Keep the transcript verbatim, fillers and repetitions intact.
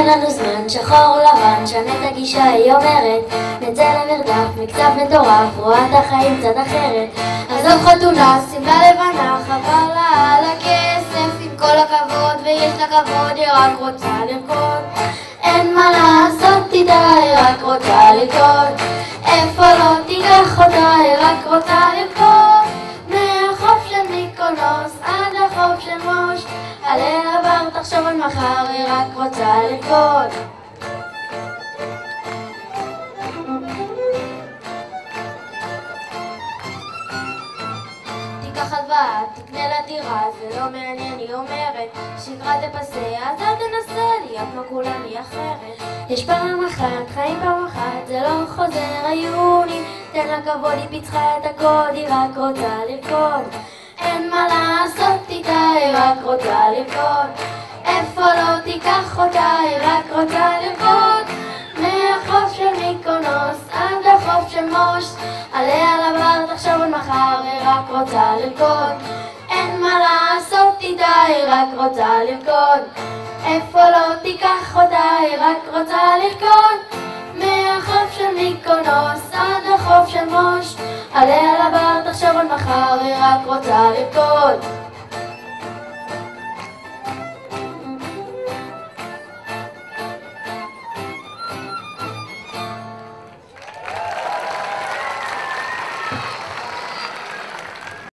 אין לנו זמן, שחור לבן, שנה את הגישה, היא אומרת נצא למרדף, מקצב מטורף, רואה את החיים קצת אחרת. עזוב חתונה, שמלה לבנה, חבל לה על הכסף, עם כל הכבוד ויש לה כבוד, היא רק רוצה לרקוד. אין מה לעשות איתה, היא רק רוצה לרקוד. איפה לא תיקח אותה, היא רק רוצה לרקוד. מהחוף של מיקונוס עד החוף של מוש, עליה עבר תחשוב על מחר, היא רק רוצה לרקוד. תיקח הלוואה, תקנה לה דירה, זה לא מעניין, היא אומרת שגרה תפסה, אז אל תנסה להיות כמו כולם, היא אחרת. יש פעם אחת, חיים פעם אחת, זה לא חוזר היוני, תן לה כבוד, היא פיצחה את הקוד, היא רק רוצה לרקוד. אין מה לעשות איתה, היא רק רוצה לרקוד. איפה לא תיקח אותה, היא רק רוצה לרקוד. מהחוף של מיקונוס עד החוף של מוש, עליה לבר תחשוב על מחר, היא רק רוצה לרקוד. אין מה לעשות איתה, היא רק רוצה לרקוד. איפה לא תיקח אותה, היא רק רוצה לרקוד. מהחוף של מיקונוס עד החוף של מוש, עליה לבר תחשוב על מחר, היא רק רוצה לרקוד.